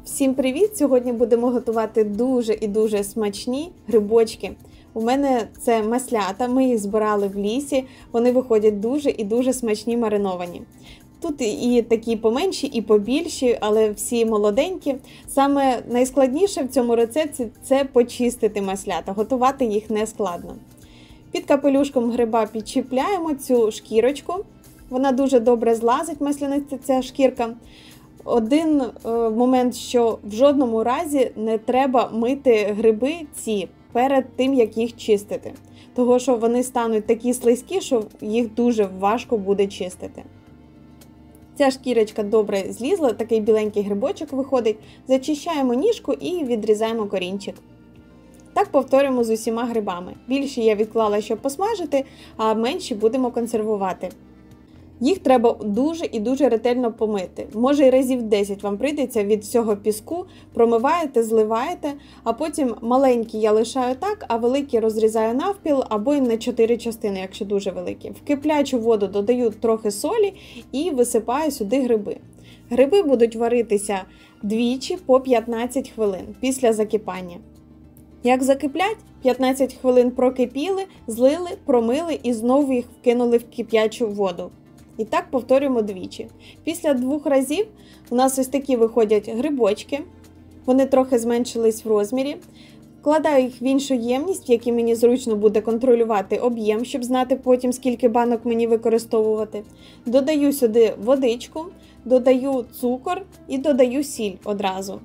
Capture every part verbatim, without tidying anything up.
Всім привіт! Сьогодні будемо готувати дуже і дуже смачні грибочки. У мене це маслята, ми їх збирали в лісі, вони виходять дуже і дуже смачні мариновані. Тут і такі поменші, і побільші, але всі молоденькі. Саме найскладніше в цьому рецепті – це почистити маслята, готувати їх не складно. Під капелюшком гриба підчіпляємо цю шкірочку, вона дуже добре злазить, маслянистя ця шкірка. Один е, момент, що в жодному разі не треба мити гриби ці перед тим, як їх чистити. Того, що вони стануть такі слизькі, що їх дуже важко буде чистити. Ця шкірочка добре злізла, такий біленький грибочок виходить. Зачищаємо ніжку і відрізаємо корінчик. Так повторюємо з усіма грибами. Більші я відклала, щоб посмажити, а менші будемо консервувати. Їх треба дуже і дуже ретельно помити. Може і разів десять вам прийдеться від всього піску, промиваєте, зливаєте, а потім маленькі я лишаю так, а великі розрізаю навпіл або й на чотири частини, якщо дуже великі. В киплячу воду додаю трохи солі і висипаю сюди гриби. Гриби будуть варитися двічі по п'ятнадцять хвилин після закипання. Як закиплять, п'ятнадцять хвилин прокипіли, злили, промили і знову їх вкинули в кип'ячу воду. І так повторюємо двічі. Після двох разів у нас ось такі виходять грибочки. Вони трохи зменшились в розмірі. Вкладаю їх в іншу ємність, в якій мені зручно буде контролювати об'єм, щоб знати потім, скільки банок мені використовувати. Додаю сюди водичку, додаю цукор і додаю сіль одразу.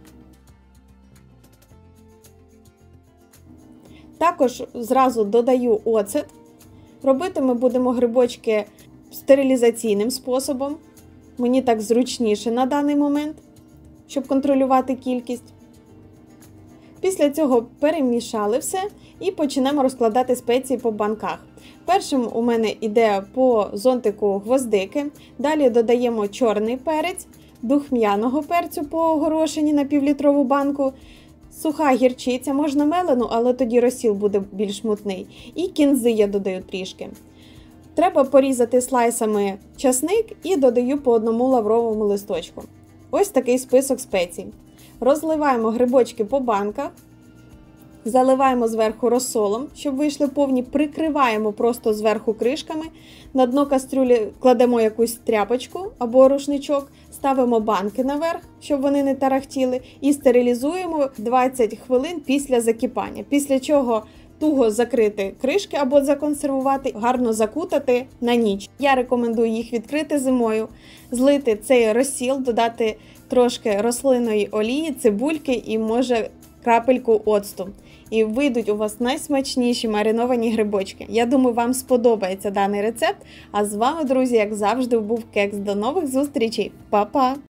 Також зразу додаю оцет. Робити ми будемо грибочки стерилізаційним способом. Мені так зручніше на даний момент, щоб контролювати кількість. Після цього перемішали все і почнемо розкладати спеції по банках. Першим у мене йде по зонтику гвоздики, далі додаємо чорний перець, духмяного перцю по горошині на півлітрову банку, суха гірчиця, можна мелену, але тоді розсіл буде більш мутний, і кінзи я додаю трішки. Треба порізати слайсами часник і додаю по одному лавровому листочку. Ось такий список спецій. Розливаємо грибочки по банках, заливаємо зверху розсолом, щоб вийшли повні, прикриваємо просто зверху кришками, на дно кастрюлі кладемо якусь тряпочку або рушничок, ставимо банки наверх, щоб вони не тарахтіли, і стерилізуємо двадцять хвилин після закипання, після чого туго закрити кришки або законсервувати, гарно закутати на ніч. Я рекомендую їх відкрити зимою, злити цей розсіл, додати трошки рослинної олії, цибульки і, може, крапельку оцту. І вийдуть у вас найсмачніші мариновані грибочки. Я думаю, вам сподобається даний рецепт. А з вами, друзі, як завжди, був Кекс. До нових зустрічей. Па-па!